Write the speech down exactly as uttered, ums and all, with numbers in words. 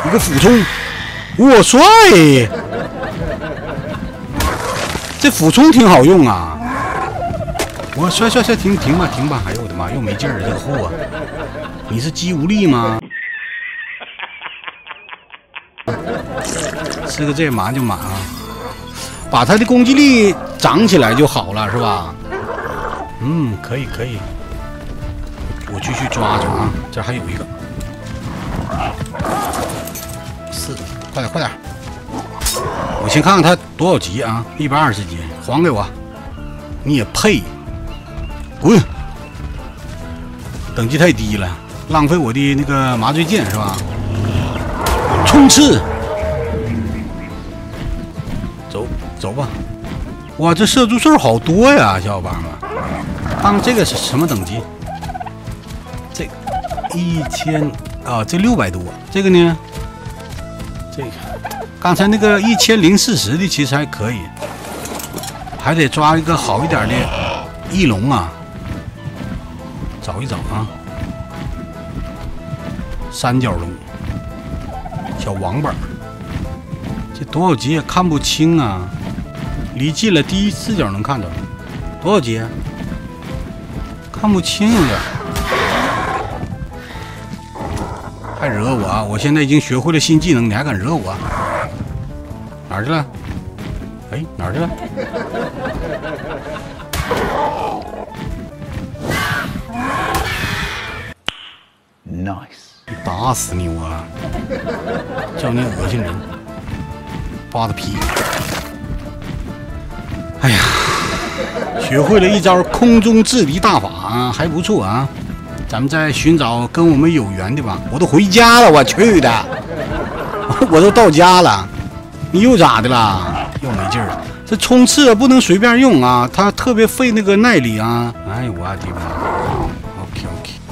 一个俯冲，我帅！这俯冲挺好用啊！我帅帅帅，停停吧停吧！哎呦我的妈，又没劲儿了，这个货！你是肌无力吗？吃个这麻就满啊！把他的攻击力涨起来就好了，是吧？嗯，可以可以。我继续抓抓啊！这还有一个。四，快点快点！我先看看他多少级啊？一百二十级，还给我！你也配？滚！等级太低了，浪费我的那个麻醉剑是吧？冲刺！走走吧！哇，这射柱兽好多呀，小伙伴们！看看这个是什么等级？这一千啊，这六百多。这个呢？这个刚才那个一千零四十的其实还可以，还得抓一个好一点的翼龙啊，找一找啊。三角龙，小王八，这多少级也看不清啊！离近了第一视角能看着，多少级？看不清有点。还惹我啊！我现在已经学会了新技能，你还敢惹我？哪儿去了？哎，哪儿去了？Nice， 打死你我！叫你恶心人，扒的皮！哎呀，学会了一招空中制敌大法啊，还不错啊！咱们再寻找跟我们有缘的吧。我都回家了，我去的，我都到家了。你又咋的了？又没劲儿了。这冲刺啊，不能随便用啊，它特别费那个耐力啊。哎，我的妈 ！OK OK。